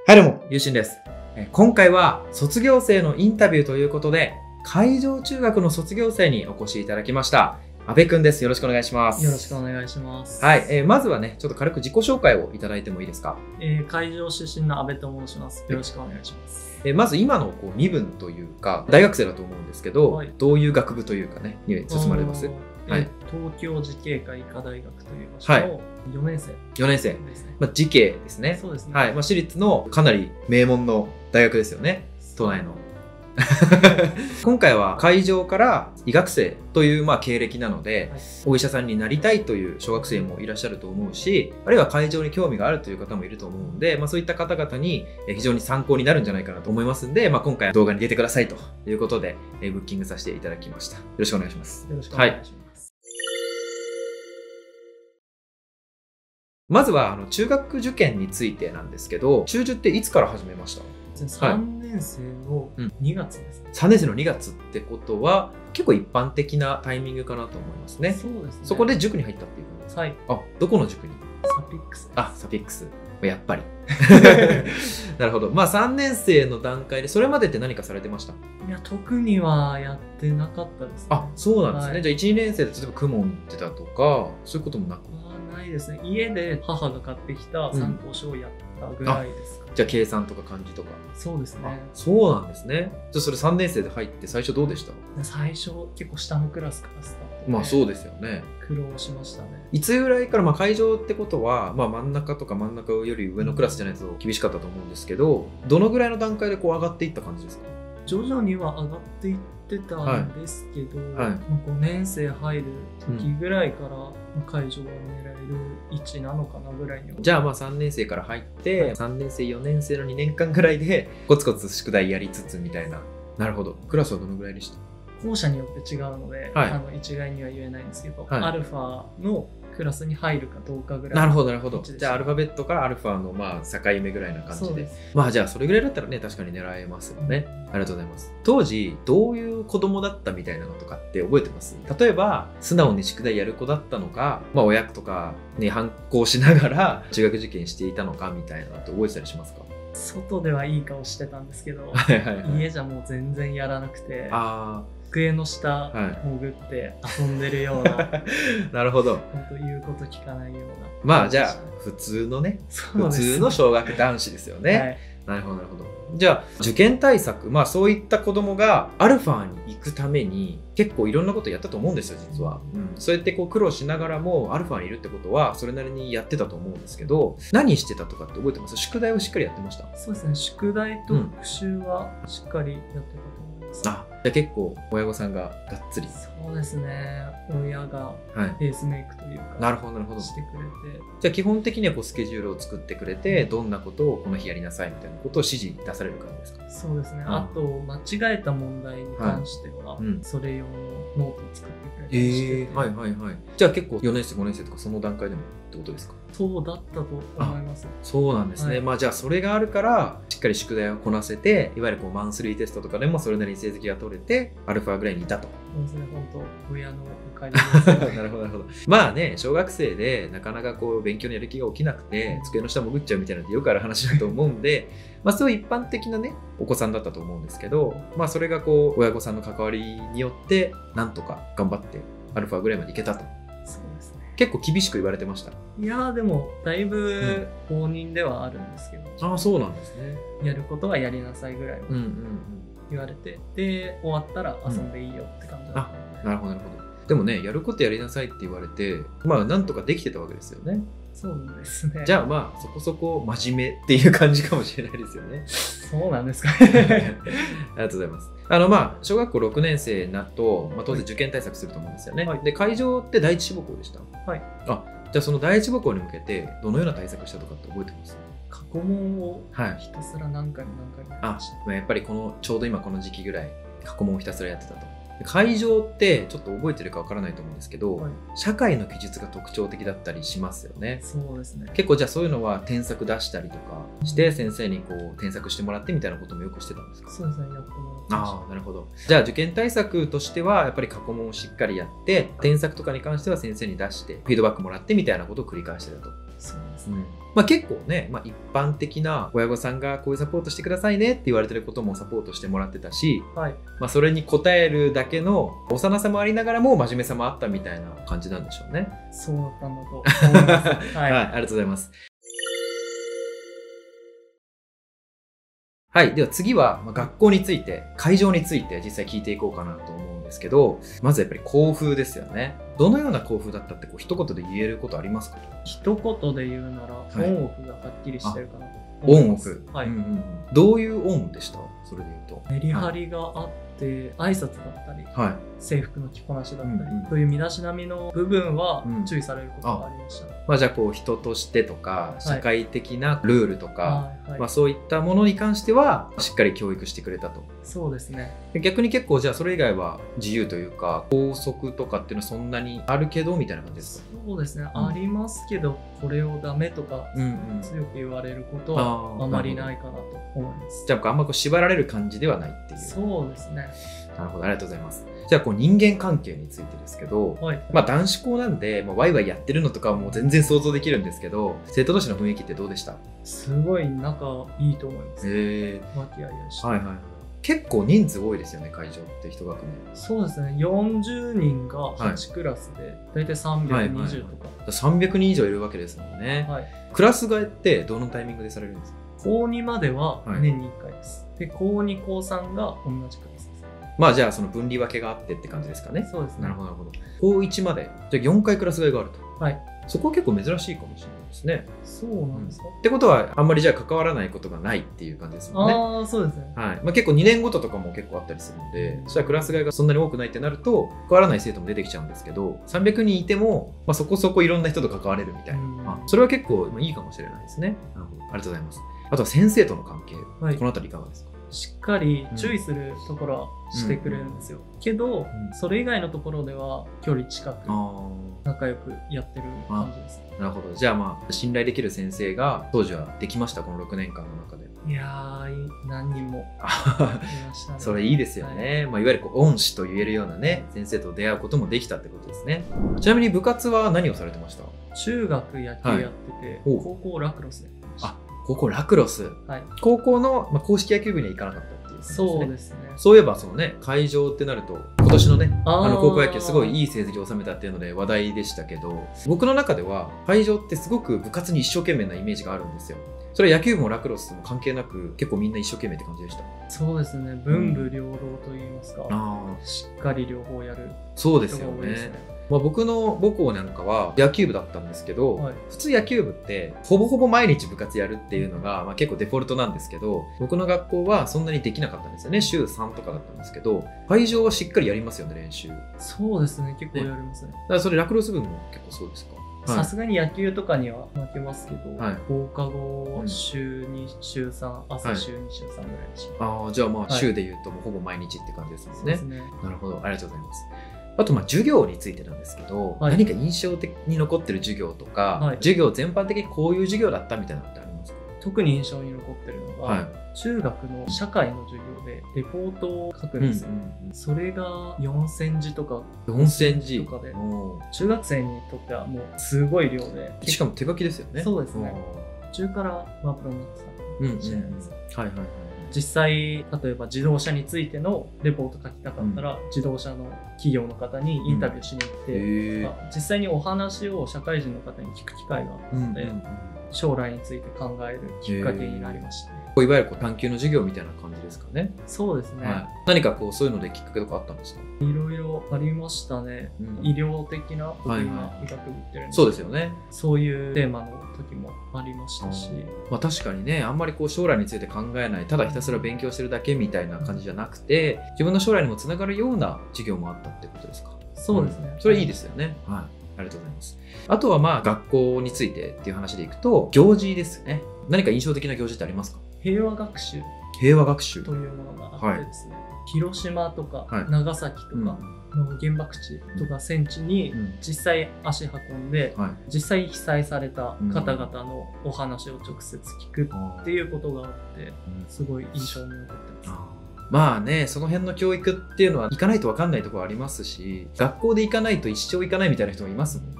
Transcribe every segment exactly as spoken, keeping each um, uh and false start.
はい、どうも、ゆうしんです。え今回は卒業生のインタビューということで、海上中学の卒業生にお越しいただきました。阿部くんです。よろしくお願いします。 よろしくお願いします。 はい、えー、まずはね、ちょっと軽く自己紹介をいただいてもいいですか。 えー、海上出身の阿部と申します。よろしくお願いします。 えー、まず今のこう身分というか、大学生だと思うんですけど、はい、どういう学部というかね、に進まれます？ はい、東京慈恵会医科大学という場所のよねん生、はい、 よねん生ですね。まあ、慈恵ですね。 そうですね。 はい、まあ、私立のかなり名門の大学ですよね、都内の。今回は海上から医学生というまあ経歴なので、はい、お医者さんになりたいという小学生もいらっしゃると思うし、あるいは海上に興味があるという方もいると思うんで、まあ、そういった方々に非常に参考になるんじゃないかなと思いますんで、まあ、今回は動画に出てくださいということでブッキングさせていただきました。よろしくお願いします。 よろしくお願いします。はい、 まずはあの中学受験についてなんですけど、中受っていつから始めました？ さんねん生のにがつですね、 うん、さんねん生のにがつってことは結構一般的なタイミングかなと思いますね。 そうですね。 そこで塾に入ったっていう感じですか？ はい。 あ、どこの塾に？ サピックス。 あ、サピックス。やっぱり。なるほど。まあさんねん生の段階でそれまでって何かされてました？ いや、特にはやってなかったですね。 あ、そうなんですね。はい、じゃあいち、にねん生で例えば公文行ってたとかそういうこともなく？ ないですね。家で母が買ってきた参考書をやったぐらいですか、 うん、じゃあ計算とか漢字とか？ そうですね。 そうなんですね。じゃあそれさんねん生で入って最初どうでした？ 最初結構下のクラスからスタートで、 まあそうですよね。 苦労しましたね。 いつぐらいから、まあ海上ってことは、まあ、真ん中とか真ん中より上のクラスじゃないと厳しかったと思うんですけど、どのぐらいの段階でこう上がっていった感じですか？ 徐々には上がっていってたんですけど、はいはい、ごねん生入る時ぐらいから海上は狙える位置なのかなぐらいに、 うん、じゃあまあさんねん生から入って、はい、さんねん生よねん生のにねんかんぐらいでコツコツ宿題やりつつみたいな。なるほど。クラスはどのぐらいでした？ 校舎によって違うので、はい、あの一概には言えないんですけど、はい、アルファのクラスに入るかどうかぐらい。 なるほどなるほど。じゃあアルファベットからアルファのまあ境目ぐらいな感じで。まあじゃあそれぐらいだったらね、確かに狙えますよね。ありがとうございます。当時どういう子供だったみたいなのとかって覚えてます？例えば素直に宿題やる子だったのか、まあ親とかに反抗しながら中学受験していたのかみたいなのって覚えてたりしますか？ 外ではいい顔してたんですけど、家じゃもう全然やらなくて、あ机の下潜って遊んでるような、はい、 なるほど。 本当言うこと聞かないような。 まあじゃあ普通のね、普通の小学男子ですよね。はい、なるほどなるほど。じゃあ受験対策、まあそういった子供がアルファに行くために結構いろんなことやったと思うんですよ実は。うん、そうやってこう苦労しながらもアルファにいるってことはそれなりにやってたと思うんですけど、何してたとかって覚えてます？宿題をしっかりやってました？ そうですね。宿題と復習はしっかりやってたと思います。 うん、あ、じゃあ結構親御さんががっつり。 そうですね。親がペースメイクというか、はい、 なるほどなるほどしてくれて、 じゃあ基本的にはこうスケジュールを作ってくれて、どんなことをこの日やりなさいみたいなことを指示出される感じですか？ そうですね。うん、あと間違えた問題に関しては、はいうん、それ用のノートを作ってくれたりしてて、えー、はいはいはい。じゃあ結構よねん生ごねん生とかその段階でもってことですか？そうだったと思います。 そうなんですね。はい、まあじゃあそれがあるからしっかり宿題をこなせて、いわゆるこうマンスリーテストとかでもそれなりに成績が取れてアルファぐらいにいたと。 そうですね。本当親のおかげです、ね。 なるほどなるほど。まあね、小学生でなかなかこう勉強のやる気が起きなくて机の下潜っちゃうみたいなのってよくある話だと思うんで、まあそういう一般的なねお子さんだったと思うんですけど、まあそれがこう親御さんの関わりによってなんとか頑張ってアルファぐらいまでいけたと。 そうですね。 結構厳しく言われてました？ いやーでもだいぶ放任ではあるんですけど、 うん、ああそうなんですね。 やることはやりなさいぐらいは言われて、で終わったら遊んでいいよって感じだったので、 うん、あ、なるほどなるほど。でもね、やることやりなさいって言われて、まあなんとかできてたわけですよね。 そうですね。 じゃあまあそこそこ真面目っていう感じかもしれないですよね。 そうなんですかね。 ありがとうございます。あのまあ小学校ろくねん生になると、まあ、当然受験対策すると思うんですよね。はい、で海上って第一志望校でした。はい。あ、じゃあその第一志望校に向けてどのような対策したとかって覚えてます？ 過去問をひたすら何回も何回もやりました。 はい、あ、やっぱりこのちょうど今この時期ぐらい過去問をひたすらやってたと。海上ってちょっと覚えてるかわからないと思うんですけど、はい、社会の記述が特徴的だったりしますよね。 そうですね。 結構じゃあそういうのは添削出したりとかして先生にこう添削してもらってみたいなこともよくしてたんですか？ そうですね、やってもらってました。 ああ、なるほど。じゃあ受験対策としてはやっぱり過去問をしっかりやって添削とかに関しては先生に出してフィードバックもらってみたいなことを繰り返してたと。 そうですね。 うん、まあ、結構ね、まあ、一般的な親御さんがこういうサポートしてくださいねって言われてることもサポートしてもらってたし、 はい、 まあ、それに応えるだけの幼さもありながらも真面目さもあったみたいな感じなんでしょうね。 そうだったんだと思います。 はい、はい、ありがとうございます。はい。では次は、まあ、学校について、会場について実際聞いていこうかなと思うんですけど、まずやっぱり校風ですよね。どのような校風だったってこう一言で言えることありますか？ 一言で言うなら、 はい、 オンオフがはっきりしてるかなと思います。 オンオフ。 はい、うんうん、 どういうオンでした？それで言うと。 メリハリがあって、はい、挨拶だったり、はい、制服の着こなしだったり、うんうん、という身だしなみの部分は注意されることがありました。うん、 まあ、じゃあこう人としてとか社会的なルールとか、はいはい、まあ、そういったものに関してはしっかり教育してくれたと。 そうですね。 逆に結構じゃあそれ以外は自由というか校則とかっていうのはそんなにあるけどみたいな感じですか？ そうですね、うん、ありますけどこれをダメとか強く言われることはあまりないかなと思います。 じゃああんまこう縛られる感じではないっていう。 そうですね。 なるほど、ありがとうございます。じゃあこう人間関係についてですけど、はい、まあ男子校なんで、まあ、ワイワイやってるのとかはもう全然想像できるんですけど、生徒同士の雰囲気ってどうでした？ すごい仲いいと思います。へえ。和気あいあいして。はいはい。 結構人数多いですよね、会場って一学年。 そうですね、よんじゅうにんがはちクラスで、はい、大体さんびゃくにじゅうとか、はいはいはい、 さんびゃくにん以上いるわけですもんね。はい、クラス替えってどのタイミングでされるんですか？ こうにまでは年にいっかいです。はい、で、こうに、こうさんが同じクラスです。 まあじゃあその分離分けがあってって感じですかね。 そうですね。 なるほどなるほど。こういちまで、じゃあよんかいクラス替えがあると。はい。そこは結構珍しいかもしれないですね。 そうなんですか、うん、 ってことはあんまりじゃあ関わらないことがないっていう感じですもんね。 ああ、そうですね。 はい。まあ、結構にねんごととかも結構あったりするので、そしたらクラス替えがそんなに多くないってなると関わらない生徒も出てきちゃうんですけど、さんびゃくにんいても、まあ、そこそこいろんな人と関われるみたいな、まあ、それは結構いいかもしれないですね。なるほど、ありがとうございます。あとは先生との関係、はい、このあたりいかがですか？ しっかり注意するところはしてくれるんですよ、うん、けど、うん、それ以外のところでは距離近く仲良くやってる感じです。 なるほど。じゃあまあ信頼できる先生が当時はできました？このろくねんかんの中で。 いやー、何人もいましたね。 それいいですよね。はい、まあ、いわゆるこう恩師と言えるようなね先生と出会うこともできたってことですね。ちなみに部活は何をされてました？ 中学野球やってて、はい、高校ラクロスで。 あ、高校ラクロス、はい、高校の、まあ、公式野球部には行かなかったっていう感じですね。 そうですね。 そういえばそのね会場ってなると今年のねあの高校野球すごいいい成績を収めたっていうので話題でしたけど、僕の中では会場ってすごく部活に一生懸命なイメージがあるんですよ。それは野球部もラクロスも関係なく結構みんな一生懸命って感じでした？ そうですね、文武両道といいますか、うん、しっかり両方やる。 そうですよね。まあ、僕の母校なんかは野球部だったんですけど、はい、普通野球部ってほぼほぼ毎日部活やるっていうのが、まあ、結構デフォルトなんですけど、僕の学校はそんなにできなかったんですよね。週さんとかだったんですけど、会場はしっかりやりますよね、練習。 そうですね、結構やりますね。 だからそれラクロス部も結構そうですか？ さすがに野球とかには負けますけど、はい、放課後週に、週さん、朝週に、週さんぐらいでしょ、はい、 ああ、じゃあまあ週で言うともうほぼ毎日って感じですもんね。そうですね。なるほど、ありがとうございます。あとまあ授業についてなんですけど、はい、何か印象的に残ってる授業とか、はい、授業全般的にこういう授業だったみたいなのってありますか？ 特に印象に残ってるのが、はい、中学の社会の授業でレポートを書くんですよ、うんうんうん、それがよんせんじとかよんせんじとかで、中学生にとってはもうすごい量で、 しかも手書きですよね。 そうですね。中からワープロになってたかもしれないです、 うんうん、はいはいはい。 実際例えば自動車についてのレポート書きたかったら、うん、自動車の企業の方にインタビューしに行って、うん、実際にお話を社会人の方に聞く機会があったので、うんうんうん、将来について考えるきっかけになりましたね。 いわゆるこう探究の授業みたいな感じですかね。 そうですね、はい、 何かこうそういうのできっかけとかあったんですか？ いろいろありましたね、うん、医療的な僕今医学部行ってるんですけど、 そうですよね。 そういうテーマの時もありましたし、 まあ、確かにね、あんまりこう将来について考えない、ただひたすら勉強してるだけみたいな感じじゃなくて、自分の将来にもつながるような授業もあったってことですか？ そうですね、 うん、それいいですよね。はい、ありがとうございます。あとはまあ学校についてっていう話でいくと、行事ですね。何か印象的な行事ってありますか？ 平和学習平和学習というものがあってですね、はい、広島とか長崎とかの原爆地とか戦地に実際足運んで、うんはい、実際被災された方々のお話を直接聞くっていうことがあって、すごい印象に残ってます。 まあね、その辺の教育っていうのは行かないと分かんないところありますし、学校で行かないと一生行かないみたいな人もいますもんね。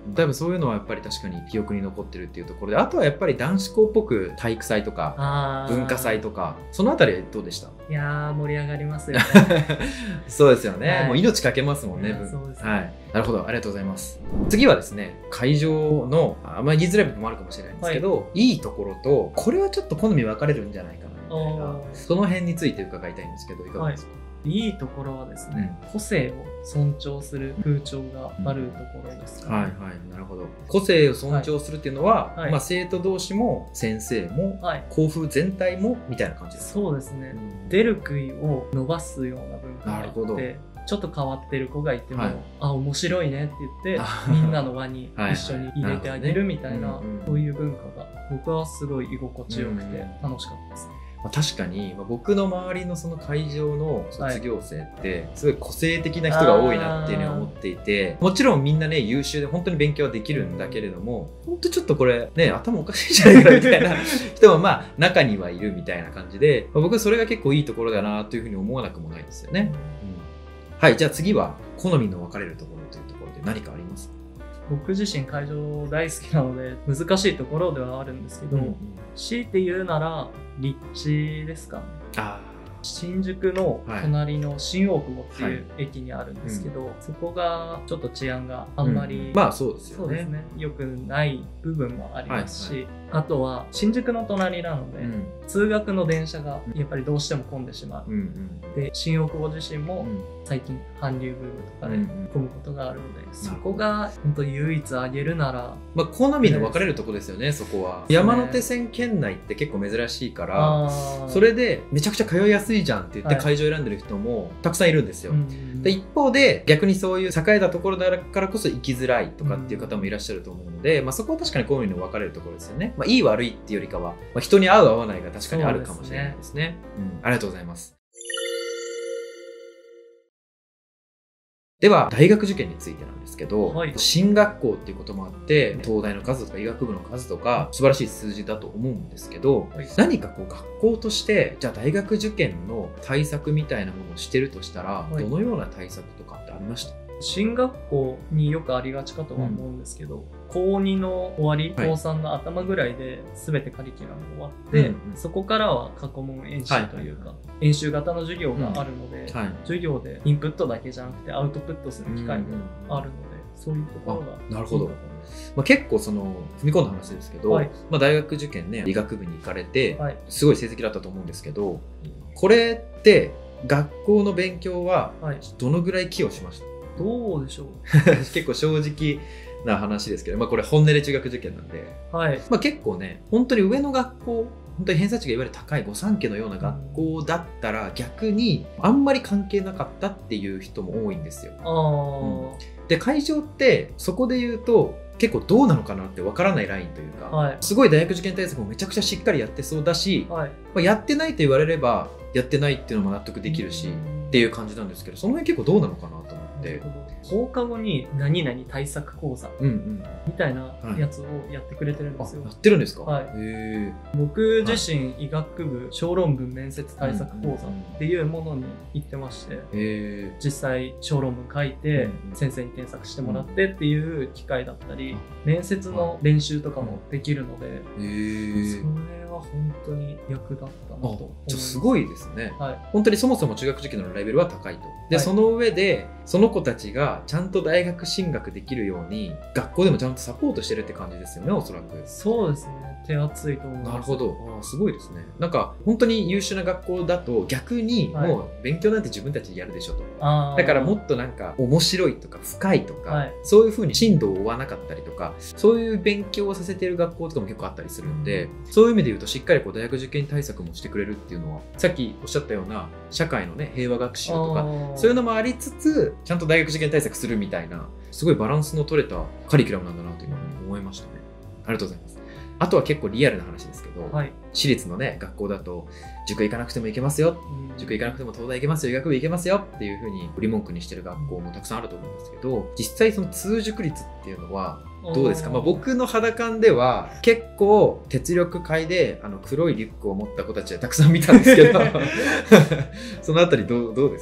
多分そういうのはやっぱり確かに記憶に残ってるっていうところで、あとはやっぱり男子校っぽく体育祭とか文化祭とか、そのあたりどうでした？ いやー盛り上がりますよね。 そうですよね、 はい、 もう命かけますもんね。 そうですね、 はい、なるほど、ありがとうございます。次はですね、会場のあんまり言いづらい部分もあるかもしれないんですけど、はい、いいところとこれはちょっと好み分かれるんじゃないかなみたいな、その辺について伺いたいんですけど、いかがですか？はい、 いいところはですね、うん、個性を尊重する風潮があるところですかね。 はいはい、なるほど。個性を尊重するっていうのは、はい、まあ、生徒同士も先生も、はい、校風全体もみたいな感じですか？そうですね、 うん、出る杭を伸ばすような文化があって、ちょっと変わってる子がいても、はい、あ、面白いねって言ってみんなの輪に一緒に入れてあげるみたいな、そういう文化が僕はすごい居心地よくて楽しかったですね。 確かに、まあ、僕の周りのその会場の卒業生ってすごい個性的な人が多いなっていうのは思っていて、もちろんみんなね優秀で本当に勉強はできるんだけれども、本当ちょっとこれね頭おかしいじゃないかみたいな人もまあ中にはいるみたいな感じで、まあ、僕はそれが結構いいところだなというふうに思わなくもないですよね。うん、はい、じゃあ次は好みの分かれるところというところで何かありますか？ 僕自身会場大好きなので難しいところではあるんですけど、うんうん、強いて言うなら立地ですかね。あ、新宿の隣の新大久保っていう駅にあるんですけど、はいはい、うん、そこがちょっと治安があんまり、うん、 まあそうですよね。 そうですね、良くない部分もありますし、はいはい、あとは新宿の隣なので、うん、通学の電車がやっぱりどうしても混んでしまう、うんうん、で新大久保自身も最近韓流ブームとかで混むことがあるので、うん、そこが本当に唯一挙げるなら、 まあ、好みの分かれるところですよね。そこは、ね、山手線圏内って結構珍しいから、それでめちゃくちゃ通いやすいじゃんって言って会場を選んでる人もたくさんいるんですよ。はい、で一方で逆にそういう栄えたところだからこそ行きづらいとかっていう方もいらっしゃると思うので、まあ、そこは確かに好みの分かれるところですよね。まあ、いい悪いっていうよりかは、まあ、人に合う合わないが確かにあるかもしれないですね。うん、ありがとうございます。では大学受験についてなんですけど、はい、進学校っていうこともあって東大の数とか医学部の数とか素晴らしい数字だと思うんですけど、はい、何かこう学校としてじゃあ大学受験の対策みたいなものをしてるとしたら、はい、どのような対策とかってありました？ 進学校によくありがちかとは思うんですけど、うん、こうにの終わり、はい、こうさんの頭ぐらいで全てカリキュラム終わって、うんうん、そこからは過去問演習というか、はい、演習型の授業があるので、うんはい、授業でインプットだけじゃなくてアウトプットする機会もあるので、うん、そういうところがなるほど。まあ、結構その踏み込んだ話ですけど、はい、まあ、大学受験ね理学部に行かれて、はい、すごい成績だったと思うんですけど、これって学校の勉強はどのぐらい寄与しました？ どうでしょう結構正直な話ですけど、まあ、これ本音で中学受験なんで、はい、まあ、結構ね本当に上の学校、本当に偏差値がいわゆる高い御三家のような学校だったら逆にあんまり関係なかったっていう人も多いんですよ。あ、うん、で会場ってそこで言うと結構どうなのかなってわからないラインというか、はい、すごい大学受験対策もめちゃくちゃしっかりやってそうだし、はい、まあ、やってないと言われればやってないっていうのも納得できるしっていう感じなんですけど、その辺結構どうなのかなと思って。 放課後に何々対策講座みたいなやつをやってくれてるんですよ。 やってるんですか？ はい、へ、僕自身、はい、医学部小論文面接対策講座っていうものに行ってまして、へ、実際小論文書いて先生に添削してもらってっていう機会だったり、面接の練習とかもできるので、へ、それは本当に役立ったなと思います。 じゃあすごいですね。はい、本当にそもそも中学受験のレベルは高いと。で、はい、その上でその子たちがちゃんと大学進学できるように学校でもちゃんとサポートしてるって感じですよね、おそらく。 そうですね、手厚いと思います。 なるほど、あ、すごいですね。なんか本当に優秀な学校だと逆にもう勉強なんて自分たちでやるでしょと、はい、だからもっとなんか面白いとか深いとか、はい、そういう風に進度を追わなかったりとか、そういう勉強をさせている学校とかも結構あったりするんで、うん、そういう意味で言うとしっかりこう大学受験対策もしてくれるっていうのは、さっきおっしゃったような社会のね平和学習とかそういうのもありつつちゃんと大学受験対策するみたいな、すごいバランスの取れたカリキュラムなんだなと今思いましたね。ありがとうございます。あとは結構リアルな話ですけど、はい、私立のね学校だと塾行かなくても行けますよ、うん、塾行かなくても東大行けますよ、医学部行けますよっていう風に売り文句にしてる学校もたくさんあると思うんですけど、実際その通塾率っていうのはどうですか？まあ、僕の肌感では結構鉄力会であの黒いリュックを持った子たちはたくさん見たんですけどそのあたりどう、どうですかね？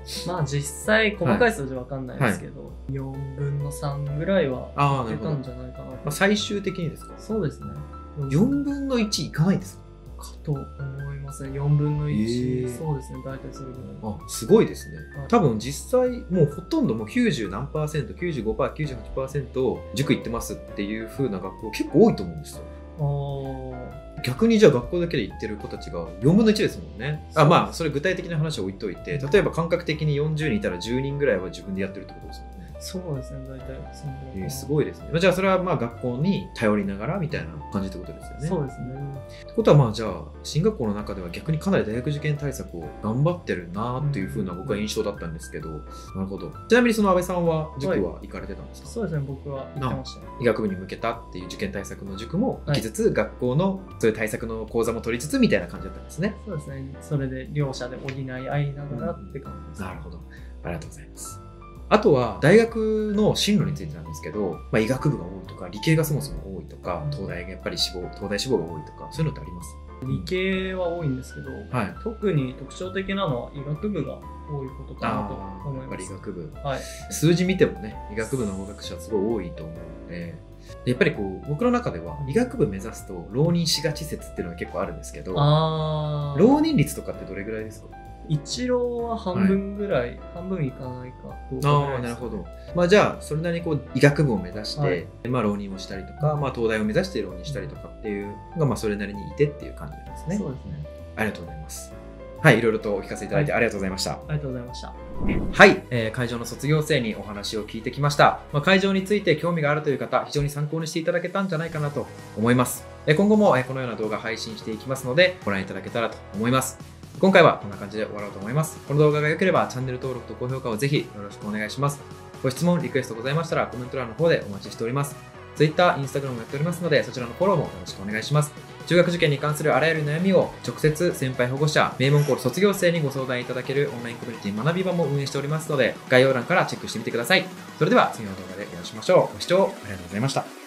まあ実際細かい数字わかんないですけど、はい、よんぶんのさんぐらいは出たんじゃないかな。まあ、最終的にですか？そうですね。 よんぶんのいちいかないんですか？ かと思いますね。よんぶんのいち、えー、そうですね。大体それぐらい。 あ、すごいですね。はい、多分実際もうほとんどもうきゅうじゅうなんパーセント、きゅうじゅうごパーセント、きゅうじゅうはちパーセント塾行ってますっていう風な学校結構多いと思うんですよ。あ、逆にじゃあ学校だけで行ってる子たちがよんぶんのいちですもんね。あ、まあそれ具体的な話を置いといて、例えば感覚的によんじゅうにんいたらじゅうにんぐらいは自分でやってるってことですよね。 そうですね、大体そのぐらい、 えー、すごいですね。じゃあそれはまあ学校に頼りながらみたいな感じってことですよね。 そうですね。 ってことはまあじゃあ進学校の中では逆にかなり大学受験対策を頑張ってるなっていうふうな僕は印象だったんですけど、うん、なるほど。ちなみにその安倍さんは塾は行かれてたんですか？ はい、そうですね、僕は行ってました、ね。 医学部に向けたっていう受験対策の塾も行きつつ、はい、学校のそういう対策の講座も取りつつみたいな感じだったんですね。 そうですね。それで両者で補い合いながらって感じです、 うん。なるほど。ありがとうございます。あとは大学の進路についてなんですけど、まあ、医学部が多いとか理系がそもそも多いとか、東大がやっぱり志望東大志望が多いとか、そういうのってあります？ 理系は多いんですけど、はい、特に特徴的なのは医学部が多いことかなと思います。やっぱり医学部、 はい、 数字見てもね、医学部の合格者はすごい多いと思うので、やっぱりこう僕の中では医学部目指すと浪人しがち説っていうのが結構あるんですけど、あ、浪人率とかってどれぐらいですか？ 一浪は半分ぐらい、はい、半分いかないかどうかぐらいです。 ああ、なるほど。まあじゃあそれなりにこう医学部を目指して、はい、まあ浪人をしたりとか、まあ東大を目指して浪人したりとかっていうのがまあそれなりにいてっていう感じなんですね。 そうですね。 ありがとうございます。はい、いろいろとお聞かせいただいてありがとうございました。はい、 ありがとうございました。 はい、えー、会場の卒業生にお話を聞いてきました。まあ、会場について興味があるという方、非常に参考にしていただけたんじゃないかなと思います。えー、今後も、えー、このような動画配信していきますので、ご覧いただけたらと思います。今回はこんな感じで終わろうと思います。この動画が良ければチャンネル登録と高評価をぜひよろしくお願いします。ご質問、リクエストございましたらコメント欄の方でお待ちしております。Twitter、Instagram もやっておりますので、そちらのフォローもよろしくお願いします。中学受験に関するあらゆる悩みを直接先輩保護者、名門校卒業生にご相談いただけるオンラインコミュニティ学び場も運営しておりますので、概要欄からチェックしてみてください。それでは次の動画でお会いしましょう。ご視聴ありがとうございました。